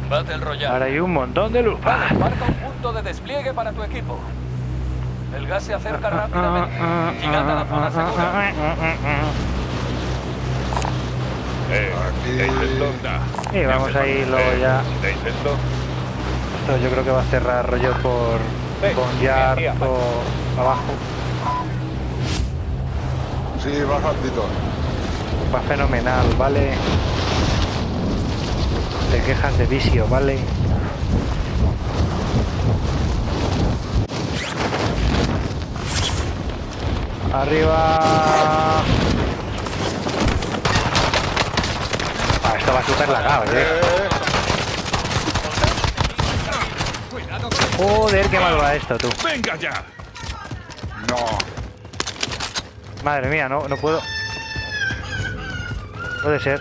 Battle Royale. Ahora hay un montón de luz. Vale, marca un punto de despliegue para tu equipo. El gas se acerca rápidamente. Llegad a la zona segura. Y vamos a ir luego ya. Esto yo creo que va a cerrar rollo con Yard o abajo. Sí, bajandito. Va fenomenal, ¿vale? Te quejas de vicio, ¿vale? Arriba. Esto va súper lagado, Joder, qué mal va esto, tú. ¡Venga ya! No. Madre mía, no puedo. Puede ser.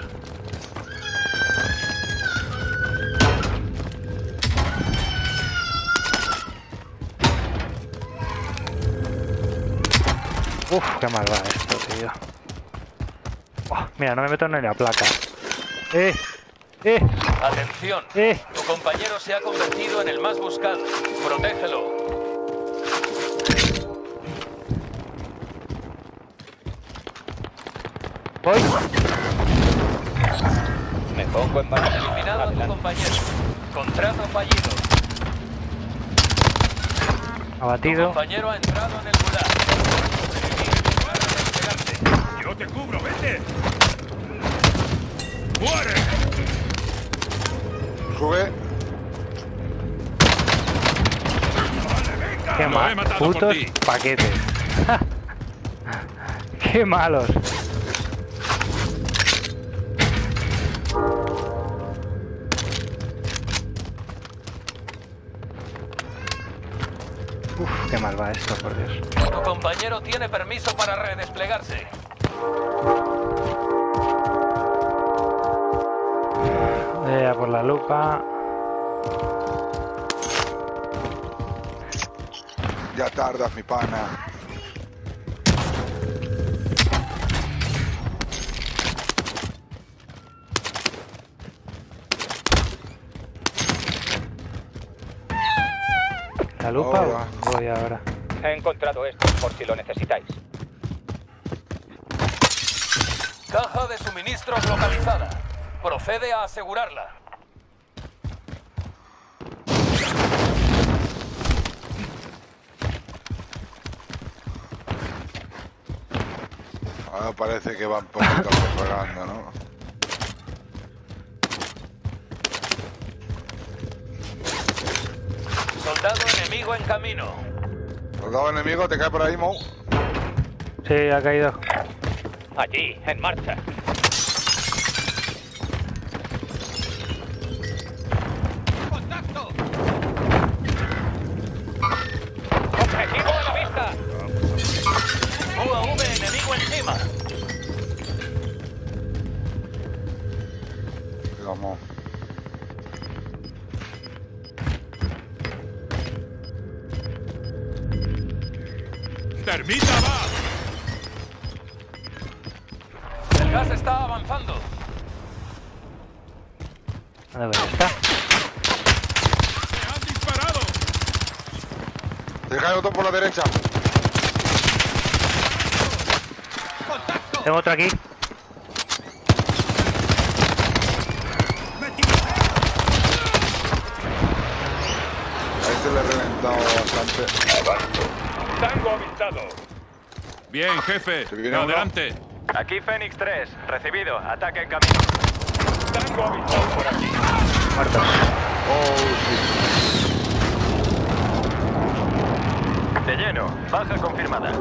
Uf, qué mal va esto, tío. Oh, mira, no me meto ni en la placa. Atención. Tu compañero se ha convertido en el más buscado. Protégelo. Voy. Me pongo en marcha. Eliminado a tu compañero. Contrato fallido. Abatido. Tu compañero ha entrado en el gulag. ¡Yo te cubro, vete! ¡Muere! Sube. Qué Lo he matado por putos ti. paquetes. Qué malos. Uf, qué mal va esto, por Dios. Tu compañero tiene permiso para redesplegarse. A por la lupa. Ya tardas, mi pana. ¿La lupa Ahora. o voy ahora? He encontrado esto por si lo necesitáis. Caja de suministros localizada. Procede a asegurarla. Ahora parece que van poquito mejorando, ¿no? Soldado enemigo en camino. Soldado enemigo, ¿te cae por ahí, Mo? Sí, ha caído. Allí, en marcha. ¡Contacto! ¡Objetivo a la vista! UAV enemigo encima. Vamos. ¡Termita va! El gas está avanzando. A ver, está. ¡Me han disparado! Te cae otro por la derecha. Tengo otro aquí. A este le he reventado bastante. Tango avistado. Bien, jefe. Se viene uno. Adelante. Aquí Fénix 3. Recibido. Ataque en camino. Tango avistado por aquí. Muertos. Oh, sí. De lleno. Baja confirmada.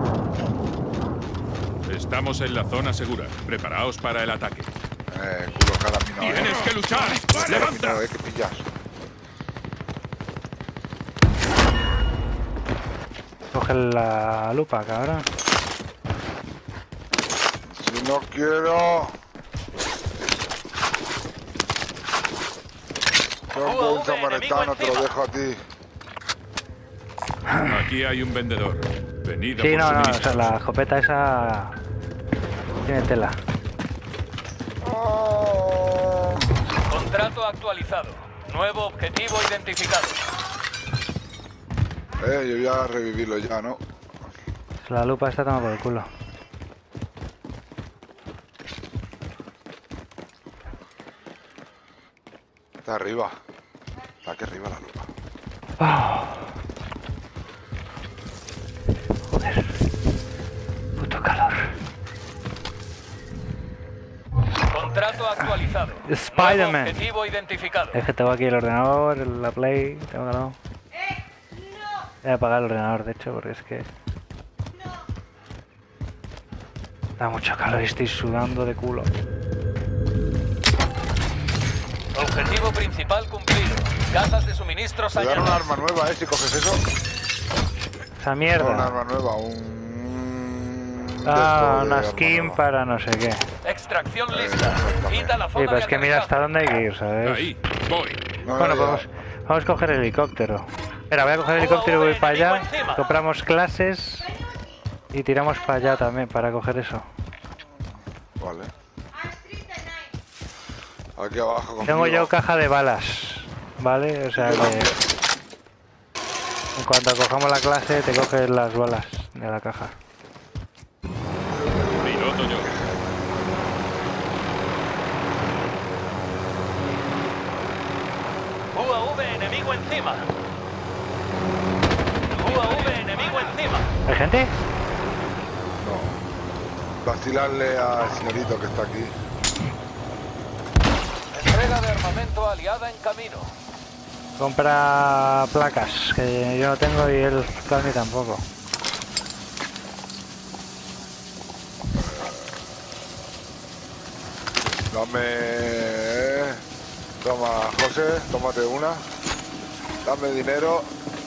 Estamos en la zona segura. Preparaos para el ataque. Culo cada minado. ¡Tienes que luchar! ¡Levanta! Que pillas. Coge la lupa, cabrón. Si no quiero... Tengo un samaritano, te lo dejo a ti. Aquí hay un vendedor. Venid a Sí, por no, o suministros. sea, la escopeta esa tiene tela. Contrato actualizado. Nuevo objetivo identificado. Yo voy a revivirlo ya, ¿no? La lupa está tomada por el culo. Está arriba. Está aquí arriba la lupa. Oh. Joder. Puto calor. Contrato actualizado. Spider-Man. Nuevo objetivo identificado. Es que tengo aquí el ordenador, la Play, tengo que no. Voy a apagar el ordenador, de hecho, porque es que... Da mucho calor y estoy sudando de culo. Objetivo principal cumplido. Cajas de suministros Te dan un añadidas. arma nueva, si coges eso. Esa Un mierda. arma nueva, un... Ah, de una arma skin nueva. para no sé qué. Extracción lista. Quita la Sí, zona pero de es que mira aterrizaje. hasta dónde hay que ir, ¿sabes? Ahí, voy. No, Bueno, ya. vamos a coger el helicóptero. Espera, voy a coger el helicóptero y voy para allá. Compramos clases y tiramos para allá también para coger eso. Vale. Aquí abajo conmigo. Tengo yo caja de balas, ¿vale? O sea Yo que también. en cuanto cojamos la clase te coges las balas de la caja. Piloto yo. UAV enemigo encima. UAV enemigo encima. ¿Hay gente? No. Vacilarle al señorito que está aquí. Entrega de armamento aliada en camino. Compra placas, que yo no tengo y él Calmi tampoco. Dame... Toma, José, tómate una. Dame dinero.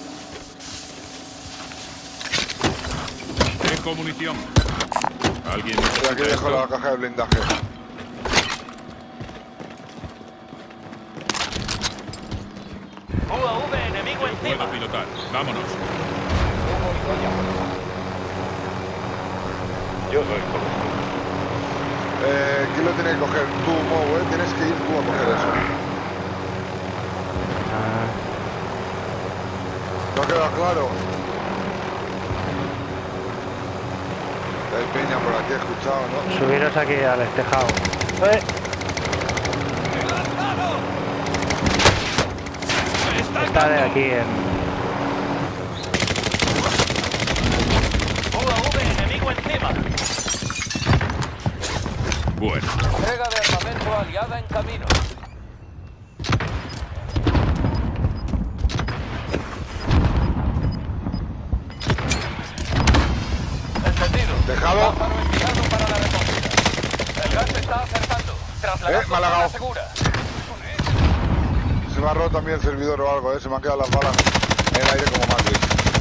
Dejo munición. ¿Alguien Y aquí necesita dejo la esto? caja de blindaje. UAV enemigo encima. Puedo pilotar. Vámonos. ¿Quién lo tiene que coger? Tú, Mo, tienes que ir tú a coger eso. Ah, ¿No ha quedado claro? Hay peña por aquí, he escuchado, ¿no? subiros aquí al tejado. Está de aquí en... UAV enemigo encima. Bueno, Entrega de armamento aliada en camino. Entendido. Dejado. Pájaro enviado para la recogida. El gas se está acercando. Trasladando me ha lagado. zona segura. Se me ha roto también el servidor o algo, se me han quedado las balas en el aire como Matrix.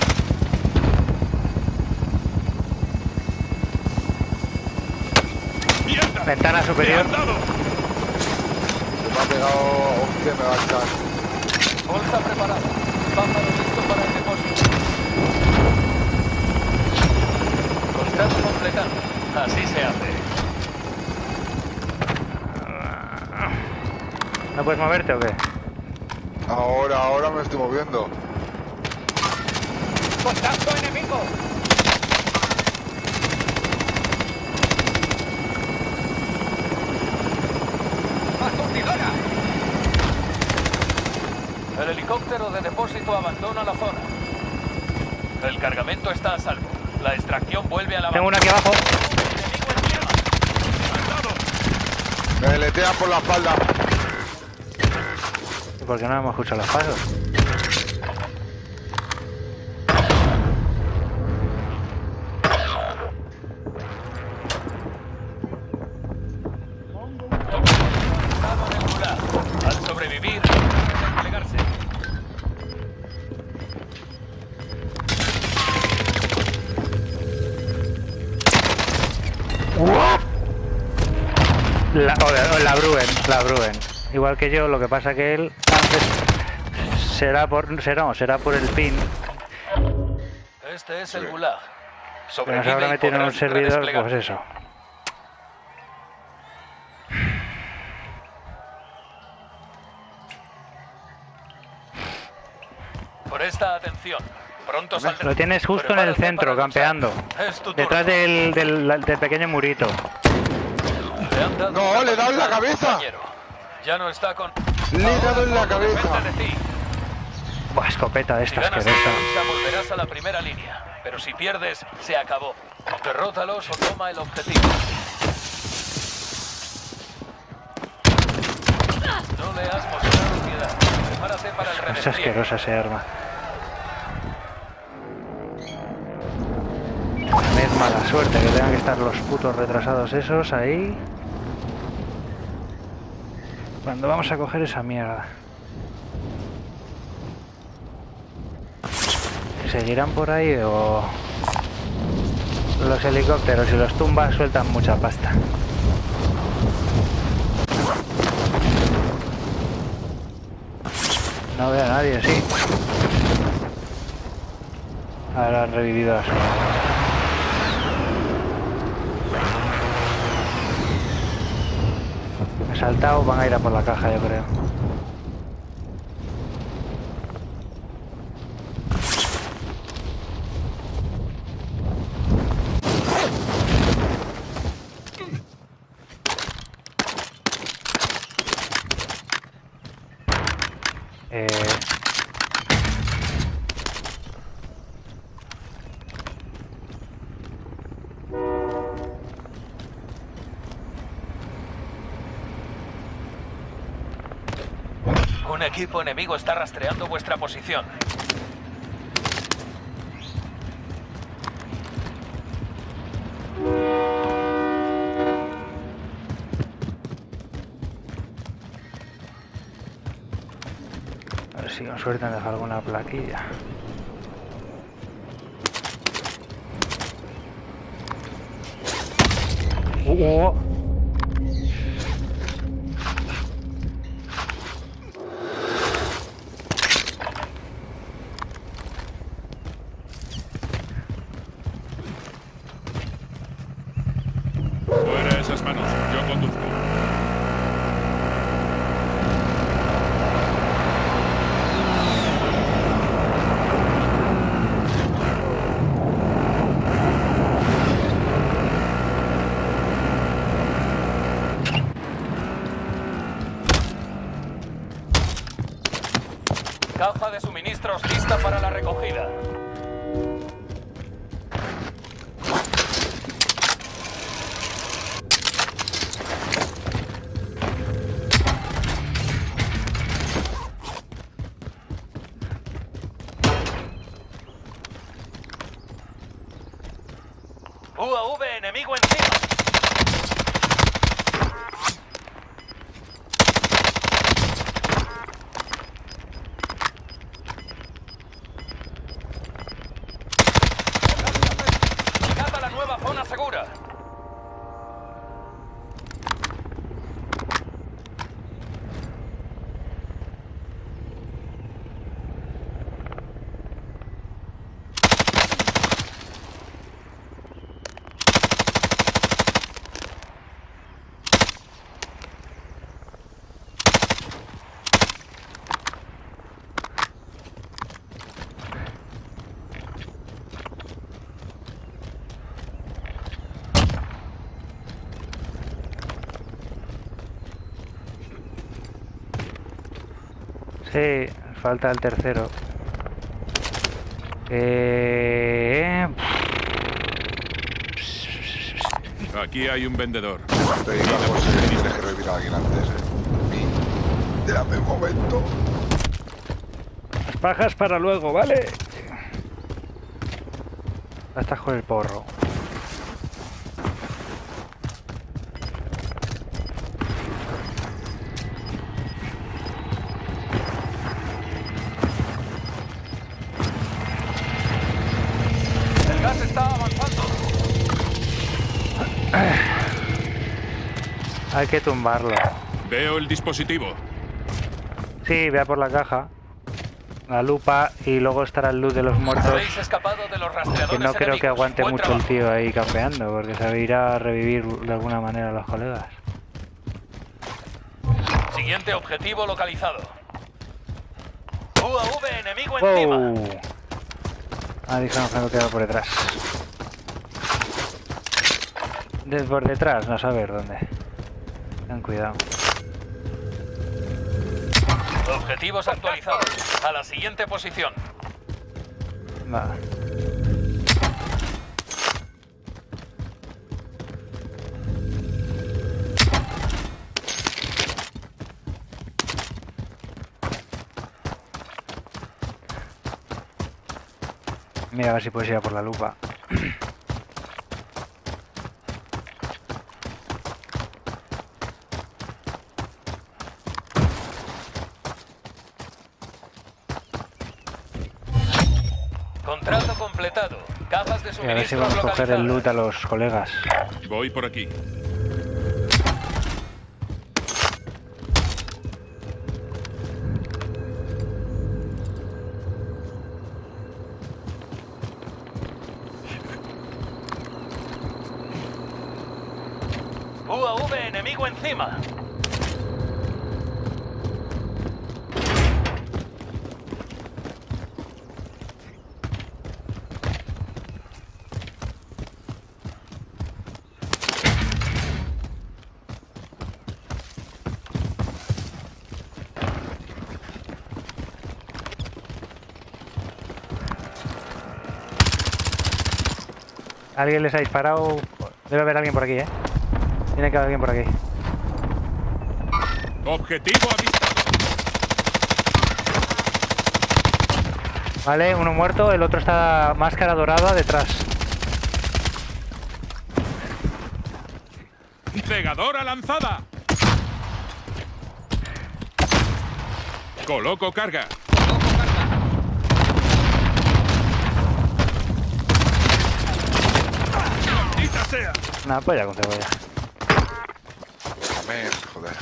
¡mierda! Ventana superior. ¡Me han dado! Se me ha pegado... Hostia, me va a echar. Bolsa preparada. Pájaro listo para el depósito. Contrato completado. Así se hace. ¿No puedes moverte o qué? Ahora me estoy moviendo. ¡Contacto enemigo! ¡Aturdidora! El helicóptero de depósito abandona la zona. El cargamento está a salvo. La extracción vuelve a la Tengo base. una aquí abajo. Enemigo encima. Me letean por la espalda. ¿Y por qué no hemos escuchado los pasos? Estado en el gulag. Al sobrevivir, debe desplegarse. La Bruen. Igual que yo, lo que pasa que él antes será por el pin. Este es el gulag. Que nos Sobrevive habrá y metido en un podrás servidor, redesplegar. pues eso. Presta atención. Pronto saldrá. Lo tienes justo en el centro, campeando. Detrás del pequeño murito. No, le he dado en la cabeza. Ya no está con... Le he dado en la cabeza. Buah, escopeta de estas Si ganas asquerosa. esta lucha, volverás a la primera línea. Pero si pierdes, se acabó. Derrótalos o toma el objetivo. No le has mostrado piedad. Prepárate para el Es redespliegue. asquerosa ese arma. Es mala suerte que tengan que estar los putos retrasados esos ahí. Cuando vamos a coger esa mierda. ¿Seguirán por ahí o...? Los helicópteros, si los tumbas, sueltan mucha pasta. No veo a nadie, sí. Ahora han revivido a su... Me he saltado, van a ir a por la caja, yo creo. Un equipo enemigo está rastreando vuestra posición. A ver si con suerte han dejado alguna plaquilla. Fuera esas manos, yo conduzco. Caja de suministros lista para la recogida. UAV enemigo encima. Llegad a la nueva zona segura. Sí, falta el tercero. Aquí hay un vendedor. Te digo, José, tienes que revivir a alguien antes, Dame un momento. Las pajas para luego, ¿vale? Estás con el porro. El gas está avanzando. Hay que tumbarlo. Veo el dispositivo. Sí, vea por la caja. La lupa y luego estará el luz de los muertos. Habéis escapado de los rastreadores Que no creo enemigos. que aguante Buen mucho trabajo. el tío ahí campeando, porque se irá a revivir de alguna manera a los colegas. Siguiente objetivo localizado. UAV enemigo encima. Wow. Ah, dijeron que me quedado por detrás. Por detrás, no saber dónde. Ten cuidado. Objetivos actualizados. A la siguiente posición. Va. Mira a ver si puedes ir a por la lupa. Contrato completado. Cajas de Y a ver si suministros vamos a coger el loot a localizadas. los colegas. Voy por aquí. UAV enemigo encima. Alguien les ha disparado. Debe haber alguien por aquí, ¿eh? Tiene que haber alguien por aquí. Objetivo avistado. Vale, uno muerto, el otro está máscara dorada detrás. Cegadora lanzada. Coloco carga. ¡Maldita sea! Una polla con cebolla. Amén, joder.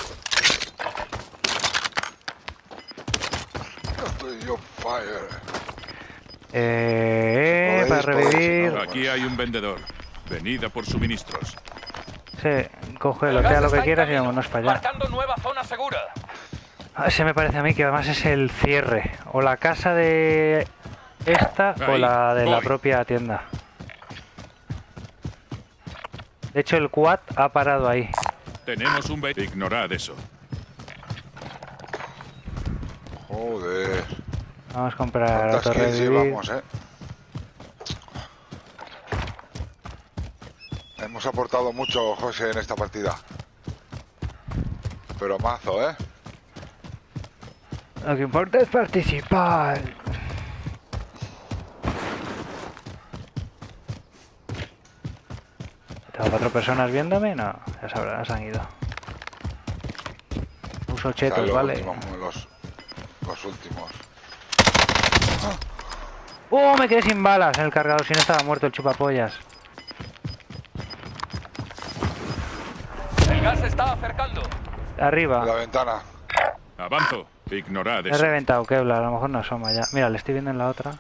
Estoy on fire. Para Podéis, revivir. Aquí hay un vendedor. Venida por suministros. Sí, coge, El lotea gas lo que está en quieras y camino, vámonos para allá. Marcando nueva zona segura. Se me parece a mí que además es el cierre. O la casa de esta o Ahí, la de la voy. propia tienda. De hecho, el quad ha parado ahí. Tenemos un vehículo. Ignorad eso. Joder. Vamos a comprar ¿Cuántas kills autorrevivir. llevamos, Hemos aportado mucho, José, en esta partida. Pero mazo, Lo que importa es participar. ¿Tengo 4 personas viéndome? No, ya sabrán, se han ido. Uso O sea, chetos, los vale. últimos, los últimos. ¡Oh! Me quedé sin balas en el cargador, si no estaba muerto el chupapollas. El gas se está acercando. Arriba. La ventana. Avanzo. Ignorad He eso. reventado Kevlar, a lo mejor no asoma ya. Mira, le estoy viendo en la otra.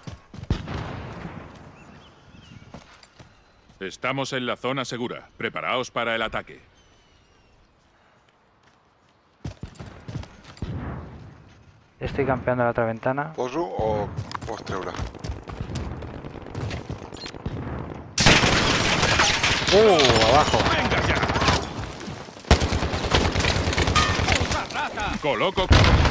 Estamos en la zona segura. Preparaos para el ataque. Estoy campeando la otra ventana. ¿Posu o postreura? Abajo. ¡Venga ya! Coloco.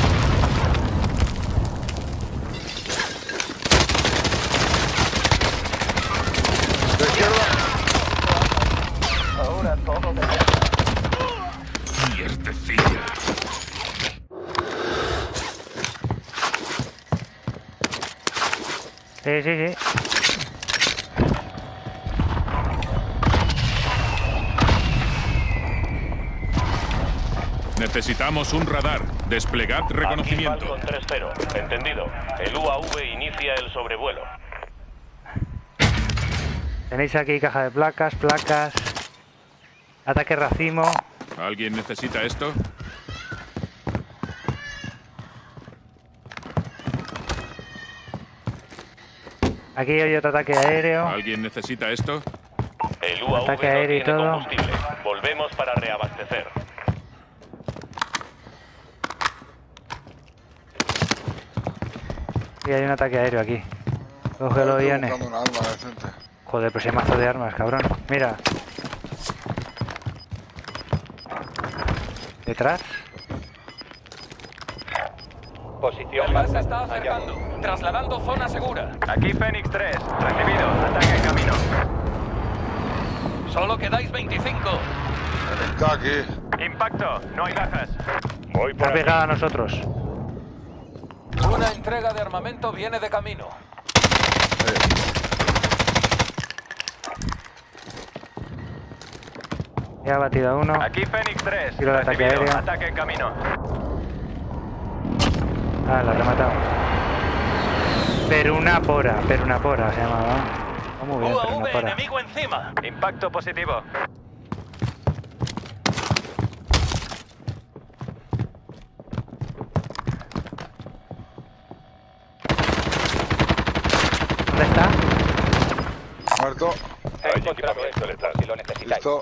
¿De izquierda? Ahora todo de... Mierdecilla. Sí, sí, sí. Necesitamos un radar. Desplegad reconocimiento. Aquí Falcon 3-0. Entendido. El UAV inicia el sobrevuelo. Tenéis aquí caja de placas, placas. Ataque racimo. ¿Alguien necesita esto? Aquí hay otro ataque aéreo. ¿Alguien necesita esto? El UAV Ataque no aéreo y tiene todo. combustible. Volvemos para reabastecer. Sí, hay un ataque aéreo aquí. Cógelo bien. Estoy buscando una arma decente. Joder, pues hay mazo de armas, cabrón. Mira. Detrás. El gas se está acercando. Trasladando zona segura. Aquí Fénix 3. Recibido. Ataque en camino. Solo quedáis 25. Está aquí. Impacto. No hay bajas. Voy Está pegada a nosotros. Una entrega de armamento viene de camino. Ya ha batido a uno. Aquí Fénix 3. Tiro de ataque Recibido. aéreo. Ataque en camino. Ah, la rematamos. Perunapora se llamaba. Oh, muy bien, UAV Perunapora. enemigo encima. Impacto positivo. ¿Dónde está? Muerto. Hay equipamiento letal. Si lo necesitáis. Listo.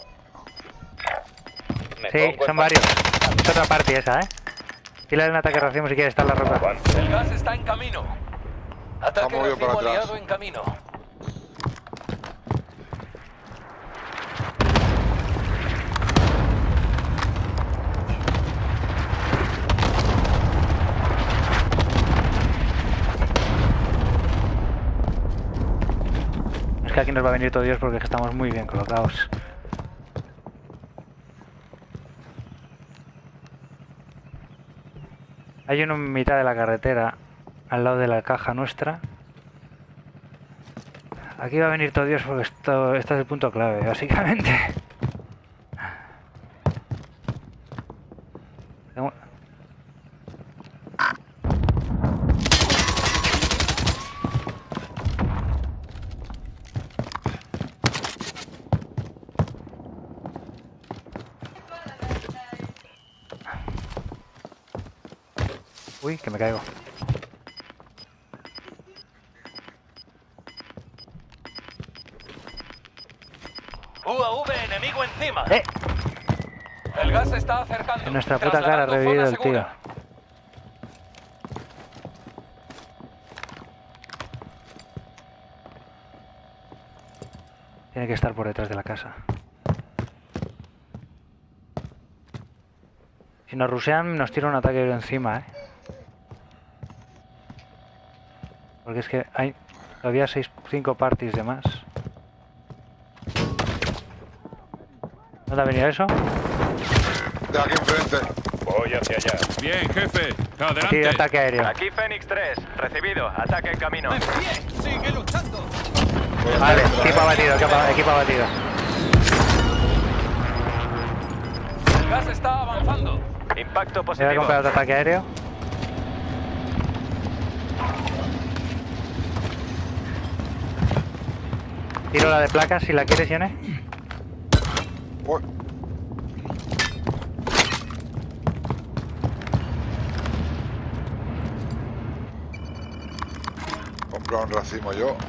Me Sí, pongo en son varios. Es otra parte esa, ¿eh? Dile un ataque racimo si quieres estar en la roca. Avance. El gas está en camino. Ataque Está movido para racimo atrás. aliado en camino. Es que aquí nos va a venir todo Dios porque estamos muy bien colocados. Hay uno en mitad de la carretera, al lado de la caja nuestra. Aquí va a venir todo Dios porque esto es el punto clave, básicamente. Tengo- Uy, que me caigo. UAV enemigo encima. ¡Eh! El gas se está acercando. En nuestra puta cara ha Trasladando revivido zona el tío. segura. Tiene que estar por detrás de la casa. Si nos rushean, nos tira un ataque aéreo encima, ¿eh? Porque es que hay todavía 5 parties de más. ¿Dónde ha venido eso? De aquí enfrente. Voy hacia allá. Bien, jefe. Sí, Adelante. ataque aéreo. Aquí Fénix 3. Recibido. Ataque en camino. Vale, equipo abatido, equipo abatido. El gas está avanzando. Impacto Voy a positivo. comprar otro ataque aéreo. Tiro la de placas si la quieres, Yone. Uy. Comprar un racimo yo.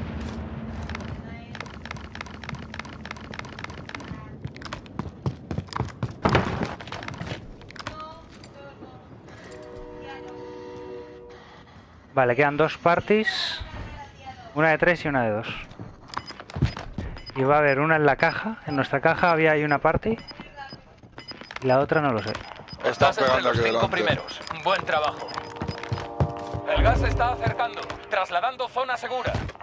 Vale, quedan 2 parties. Una de 3 y una de 2. Y va a haber una en la caja. En nuestra caja había ahí una party. Y la otra no lo sé. Están Estás entre pegando los aquí 5 delante. primeros. Buen trabajo. El gas se está acercando. Trasladando zona segura.